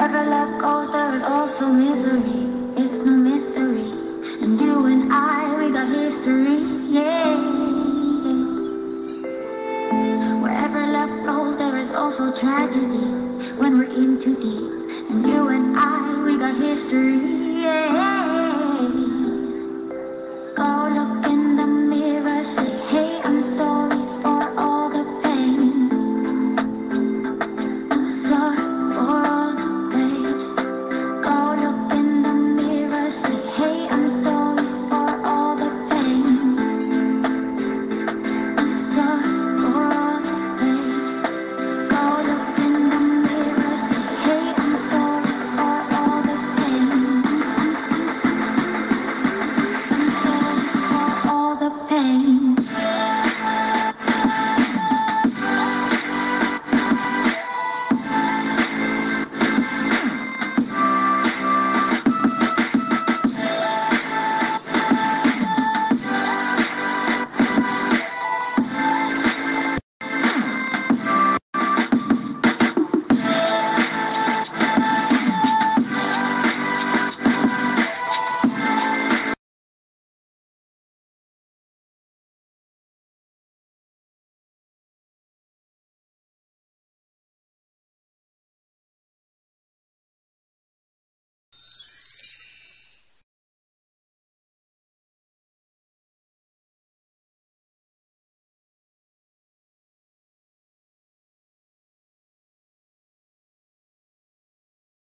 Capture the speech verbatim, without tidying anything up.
Wherever love goes, there is also misery. It's no mystery. And you and I, we got history. Yeah. Wherever love flows, there is also tragedy. When we're in too deep. And you and I, we got history. Yeah.